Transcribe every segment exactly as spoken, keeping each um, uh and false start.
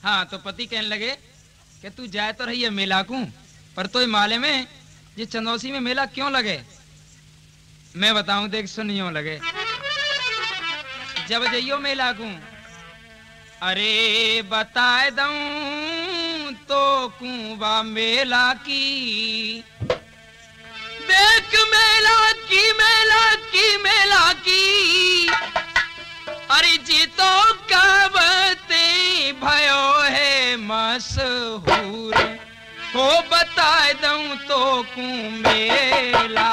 हाँ, तो पति कहने लगे कि तू जाए तो रही है मेला को, पर तो माले में ये चंदौसी में मेला क्यों लगे? मैं बताऊं, देख सुनियो लगे। जब जइयो मेला को, अरे बताए दूं तो कुआ मेला की, देख मेला की मेला की मेला की, अरे जी तो कहते भयो है मशहूर, हो बताए दूं तो कु मेला।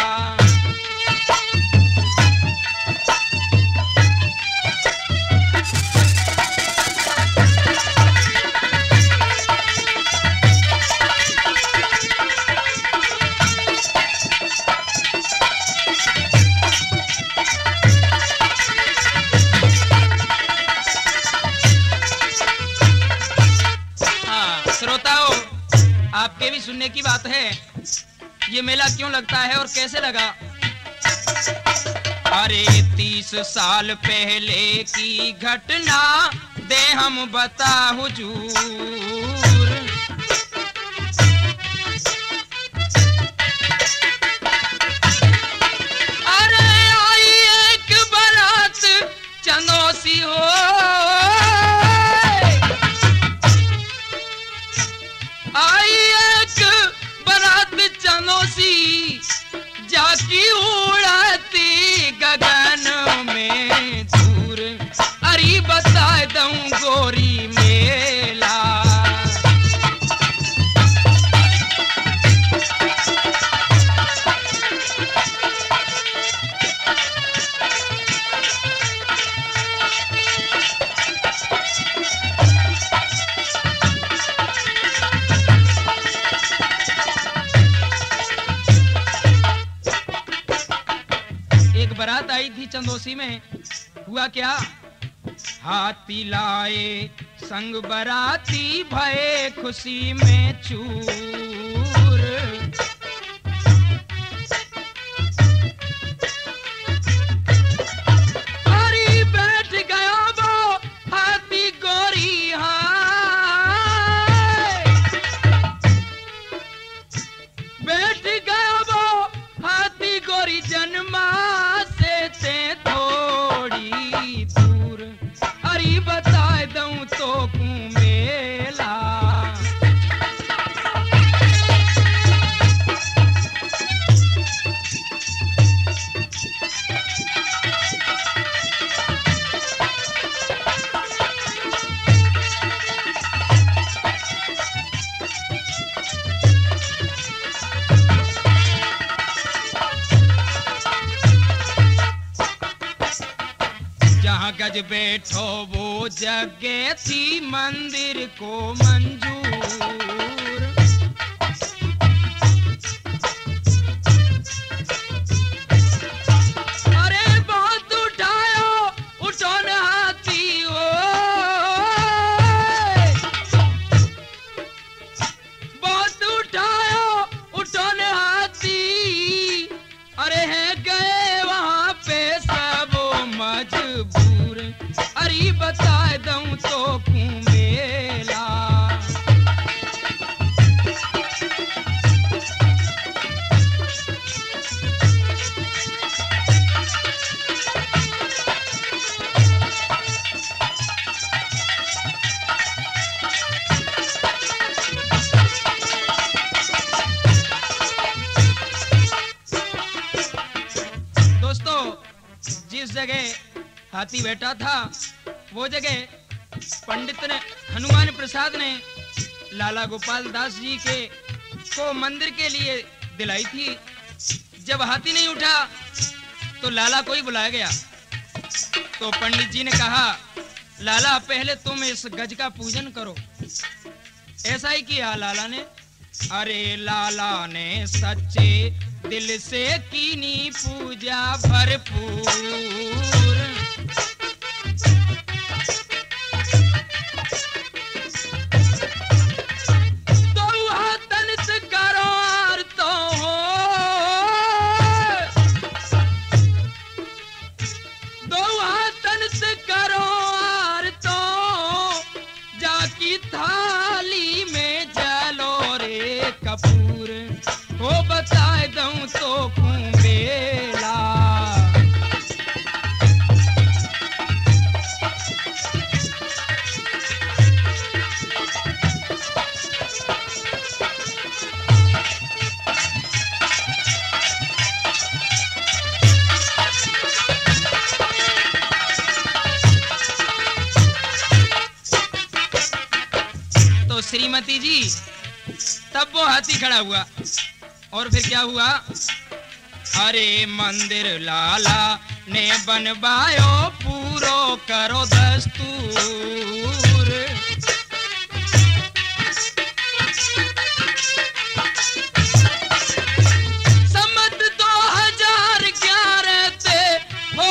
आपके भी सुनने की बात है, ये मेला क्यों लगता है और कैसे लगा? अरे तीस साल पहले की घटना दे हम बता हुजूर, अरे आई एक बारात चंदौसी हो, चंदौसी जाकी उड़ाती गगन में दूर, अरे बता दूं गोरी मेला। बारात आई थी चंदौसी में, हुआ क्या? हाथी लाए संग बराती भये खुशी में चूर, अरे बैठ गया वो हाथी गोरी, हाय बैठ गया वो हाथी गोरी जन्मा थोड़ी दूर, अरे बता दूं तो कु मेला। गज बैठो वो जगह थी मंदिर को मंजूर, अरे बहुत उठायो उठो न हाथी हो, बहुत उठायो उठो न हाथी, अरे है गए वहां पे सब मजबूर, अरे बता दूं तो कु मेला। दोस्तों, जिस जगह हाथी बैठा था वो जगह पंडित ने हनुमान प्रसाद ने लाला गोपाल दास जी के को मंदिर के लिए दिलाई थी। जब हाथी नहीं उठा तो लाला को ही बुलाया गया, तो पंडित जी ने कहा, लाला पहले तुम इस गज का पूजन करो। ऐसा ही किया लाला ने। अरे लाला ने सच्चे दिल से कीनी पूजा भरपूर, दो हाथन से करो आर तो हो, दो हाथन से करो आर तो, जाकी तो श्रीमती जी तब वो हाथी खड़ा हुआ और फिर क्या हुआ? अरे मंदिर लाला ने बनवायो पूरो करो दस्तूर। सम्मत दो हजार ग्यारह ते हो,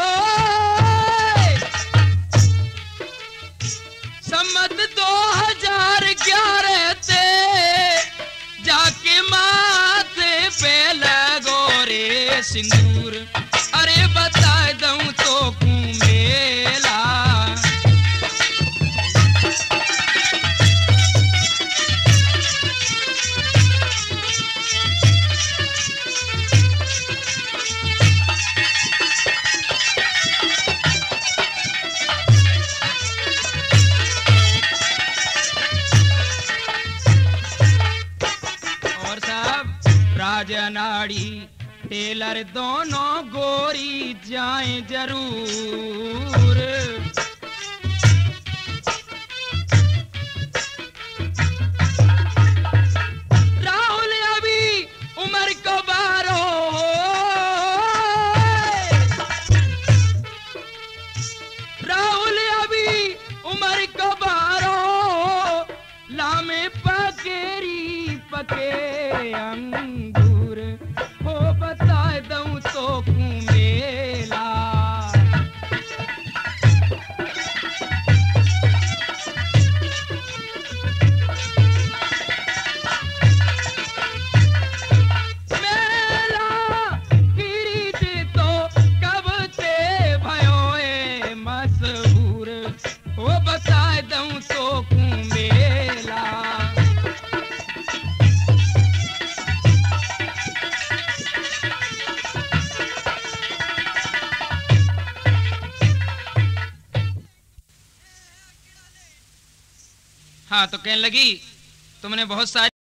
सम्मत दो हजार ग्यारह ते जाके माथे पे लगो रे सिंदूर। अरे बता दूं तो मेला, और साहब राजनाड़ी टेलर दोनों गोरी जाएं जरूर। राहुल अभी उम्र को बारो, राहुल अभी उम्र को बारो, लामे पकेरी पके अंगूर। हो बता दूं तो मेला, मेला किरीट तो कब ते भयो ए मशहूर। हो बता दूं तो मेला, हाँ तो कहने लगी तुमने बहुत सारी